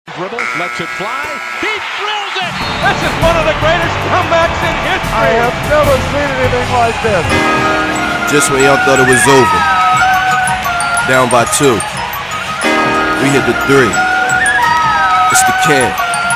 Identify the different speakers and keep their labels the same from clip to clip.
Speaker 1: Dribble, lets it fly. He drills it!
Speaker 2: This is one of the greatest comebacks in history.
Speaker 3: I have never seen anything like this.
Speaker 4: Just when y'all thought it was over, down by 2, we hit the 3. It's the can.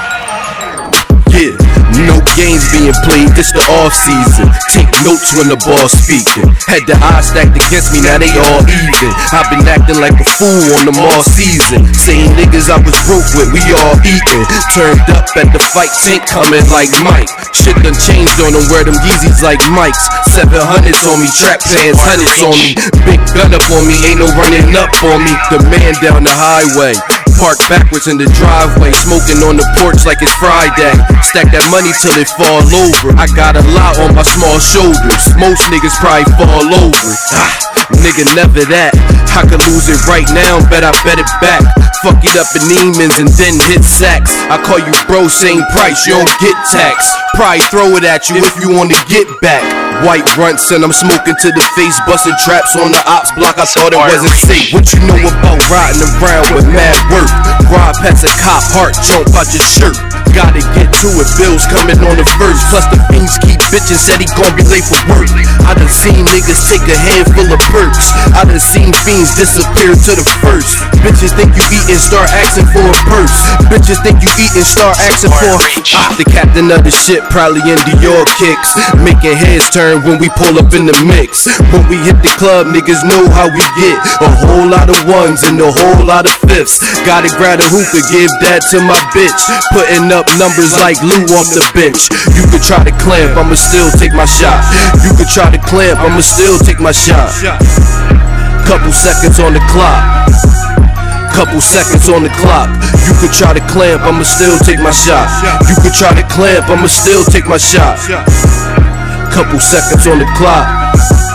Speaker 4: Yeah, no games being played, this the off season. Take notes when the ball's speaking. Had the odds stacked against me, now they all even. I've been acting like a fool on them all season. Same niggas I was broke with, we all eating. Turned up at the fight, tank coming like Mike. Shit done changed on them, wear them Yeezys like Mike's. 700s on me, trap pants, 100s on me. Big gun up on me, ain't no running up on me. The man down the highway, parked backwards in the driveway, smoking on the porch like it's Friday. Stack that money till it fall over. I got a lot on my small shoulders. Most niggas probably fall over. Nigga, never that. I could lose it right now, bet I bet it back. Fuck it up in Neiman's and then hit sacks. I call you bro, same price, you don't get tax. Probably throw it at you if you wanna get back. White runts and I'm smoking to the face, busting traps on the ops block. I thought it wasn't safe. What you know about riding around with mad work? Ride past a cop, heart jump out your shirt. Gotta get to it, bills coming on the first. Plus the fiends keep bitching, said he gon' be late for work. I done seen niggas take a handful of perks. I done seen fiends disappear to the first. Bitches think you eatin', start asking for a purse. Bitches think you eatin', start asking for a the captain of the ship, probably in Dior kicks. Making heads turn when we pull up in the mix. When we hit the club, niggas know how we get. A whole lot of ones and a whole lot of fifths. Gotta grab a hookah, give that to my bitch. Putting up numbers like Lou off the bench. You could try to clamp, I'ma still take my shot. You could try to clamp, I'ma still take my shot. Couple seconds on the clock. Couple seconds on the clock. You could try to clamp, I'ma still take my shot. You could try to clamp, I'ma still take my shot. Couple seconds on the clock.